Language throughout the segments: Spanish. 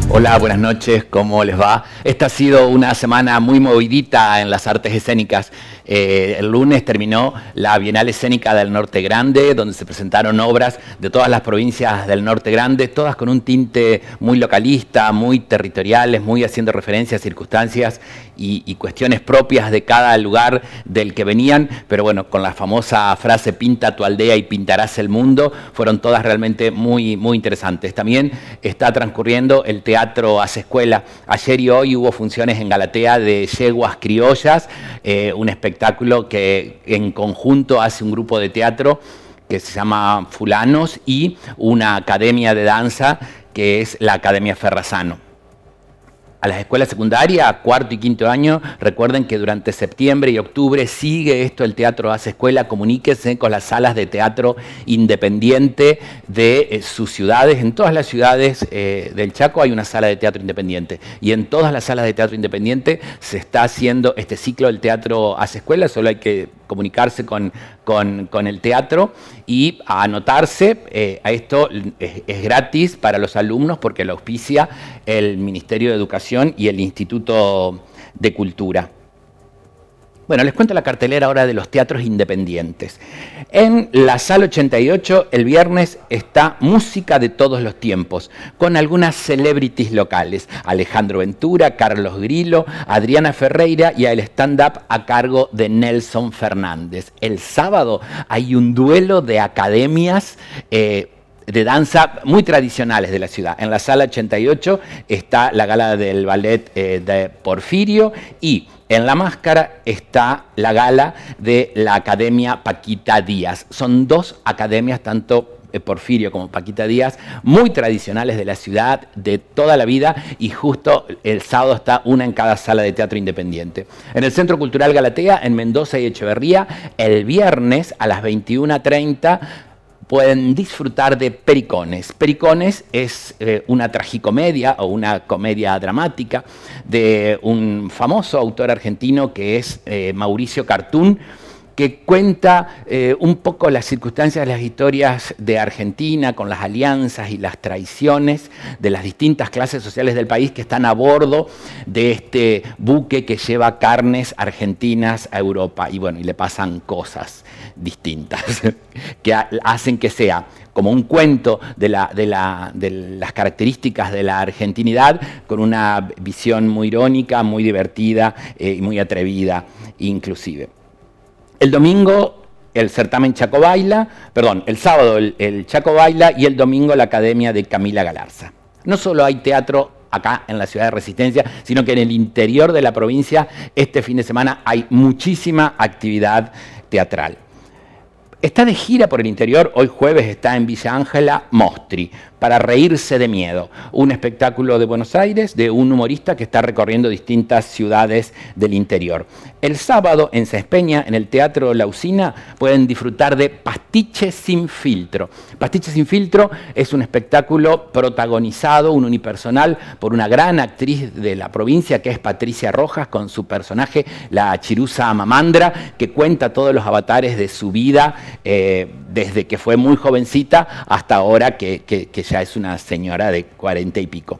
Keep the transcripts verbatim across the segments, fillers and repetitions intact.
Hola, buenas noches, ¿cómo les va? Esta ha sido una semana muy movidita en las artes escénicas. Eh, el lunes terminó la Bienal Escénica del Norte Grande, donde se presentaron obras de todas las provincias del Norte Grande, todas con un tinte muy localista, muy territoriales, muy haciendo referencia a circunstancias y, y cuestiones propias de cada lugar del que venían, pero bueno, con la famosa frase "pinta tu aldea y pintarás el mundo", fueron todas realmente muy, muy interesantes. También está transcurriendo el Teatro Hace Escuela. Ayer y hoy hubo funciones en Galatea de Yeguas Criollas, eh, un espectáculo que en conjunto hace un grupo de teatro que se llama Fulanos y una academia de danza que es la Academia Ferrazano. A las escuelas secundarias, cuarto y quinto año, recuerden que durante septiembre y octubre sigue esto, el Teatro Hace Escuela. Comuníquense con las salas de teatro independiente de eh, sus ciudades. En todas las ciudades eh, del Chaco hay una sala de teatro independiente. Y en todas las salas de teatro independiente se está haciendo este ciclo del Teatro Hace Escuela. Solo hay que comunicarse con, con, con el teatro y a anotarse. Eh, a esto es, es gratis para los alumnos porque lo auspicia el Ministerio de Educación y el Instituto de Cultura. Bueno, les cuento la cartelera ahora de los teatros independientes. En la Sala ochenta y ocho, el viernes, está Música de todos los tiempos, con algunas celebrities locales. Alejandro Ventura, Carlos Grillo, Adriana Ferreira y el stand-up a cargo de Nelson Fernández. El sábado hay un duelo de academias eh, de danza muy tradicionales de la ciudad. En la Sala ochenta y ocho está la gala del ballet eh, de Porfirio y en La Máscara está la gala de la Academia Paquita Díaz. Son dos academias, tanto Porfirio como Paquita Díaz, muy tradicionales de la ciudad, de toda la vida, y justo el sábado está una en cada sala de teatro independiente. En el Centro Cultural Galatea, en Mendoza y Echeverría, el viernes a las veintiuna treinta, pueden disfrutar de Pericones. Pericones es eh, una tragicomedia o una comedia dramática de un famoso autor argentino que es eh, Mauricio Cartún, que cuenta eh, un poco las circunstancias de las historias de Argentina con las alianzas y las traiciones de las distintas clases sociales del país que están a bordo de este buque que lleva carnes argentinas a Europa. Y bueno, y le pasan cosas distintas que hacen que sea como un cuento de, la, de, la, de las características de la argentinidad, con una visión muy irónica, muy divertida eh, y muy atrevida inclusive. El domingo el certamen Chaco Baila, perdón, el sábado el, el Chaco Baila y el domingo la Academia de Camila Galarza. No solo hay teatro acá en la ciudad de Resistencia, sino que en el interior de la provincia este fin de semana hay muchísima actividad teatral. Está de gira por el interior, hoy jueves está en Villa Ángela Mostri, para reírse de miedo, un espectáculo de Buenos Aires de un humorista que está recorriendo distintas ciudades del interior. El sábado en Sespeña, en el Teatro La Usina, pueden disfrutar de Pastiche sin filtro. Pastiche sin filtro es un espectáculo protagonizado, un unipersonal, por una gran actriz de la provincia que es Patricia Rojas, con su personaje, la Chirusa Mamandra, que cuenta todos los avatares de su vida, eh, desde que fue muy jovencita hasta ahora que, que, que ya es una señora de cuarenta y pico.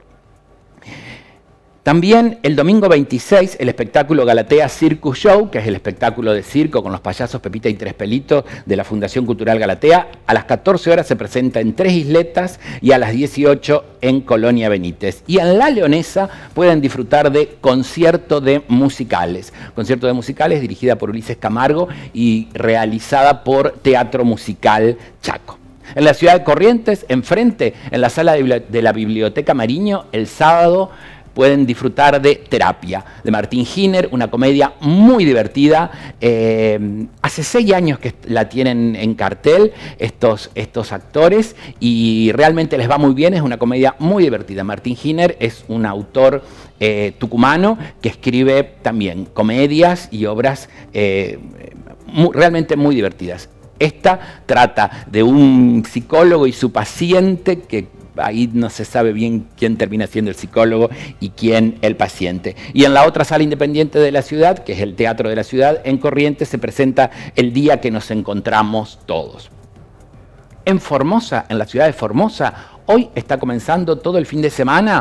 También el domingo veintiséis, el espectáculo Galatea Circus Show, que es el espectáculo de circo con los payasos Pepita y Tres Pelitos de la Fundación Cultural Galatea. A las catorce horas se presenta en Tres Isletas y a las dieciocho en Colonia Benítez. Y en La Leonesa pueden disfrutar de Concierto de Musicales. Concierto de Musicales dirigida por Ulises Camargo y realizada por Teatro Musical Chaco. En la ciudad de Corrientes, enfrente, en la sala de la Biblioteca Mariño, el sábado pueden disfrutar de Terapia, de Martín Giner, una comedia muy divertida. Eh, hace seis años que la tienen en cartel estos, estos actores y realmente les va muy bien, es una comedia muy divertida. Martín Giner es un autor eh, tucumano que escribe también comedias y obras eh, muy, realmente muy divertidas. Esta trata de un psicólogo y su paciente, que ahí no se sabe bien quién termina siendo el psicólogo y quién el paciente. Y en la otra sala independiente de la ciudad, que es el Teatro de la Ciudad, en Corrientes, se presenta El día que nos encontramos todos. En Formosa, en la ciudad de Formosa, hoy está comenzando todo el fin de semana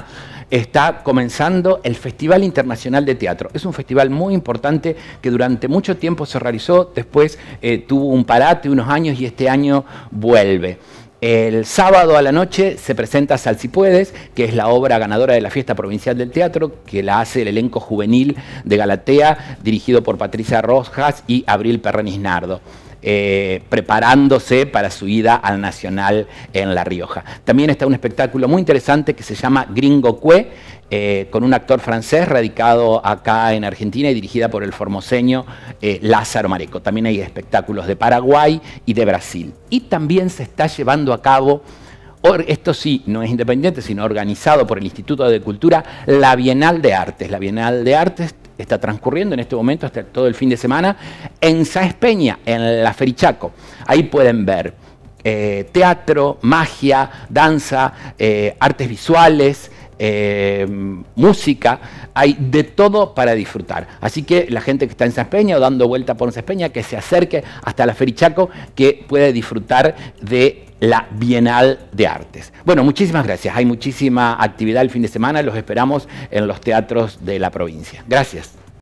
está comenzando el Festival Internacional de Teatro. Es un festival muy importante que durante mucho tiempo se realizó, después eh, tuvo un parate, unos años, y este año vuelve. El sábado a la noche se presenta Sal si puedes, que es la obra ganadora de la Fiesta Provincial del Teatro, que la hace el elenco juvenil de Galatea, dirigido por Patricia Rojas y Abril Perrenis Nardo. Eh, preparándose para su ida al Nacional en La Rioja. También está un espectáculo muy interesante que se llama Gringo Cue, eh, con un actor francés radicado acá en Argentina y dirigida por el formoseño eh, Lázaro Mareco. También hay espectáculos de Paraguay y de Brasil. Y también se está llevando a cabo, esto sí, no es independiente, sino organizado por el Instituto de Cultura, la Bienal de Artes. La Bienal de Artes está transcurriendo en este momento hasta todo el fin de semana en Sáenz Peña, en la Ferichaco. Ahí pueden ver eh, teatro, magia, danza, eh, artes visuales, eh, música, hay de todo para disfrutar. Así que la gente que está en Sáenz Peña o dando vuelta por Sáenz Peña, que se acerque hasta la Ferichaco, que puede disfrutar de la Bienal de Artes. Bueno, muchísimas gracias. Hay muchísima actividad el fin de semana. Los esperamos en los teatros de la provincia. Gracias.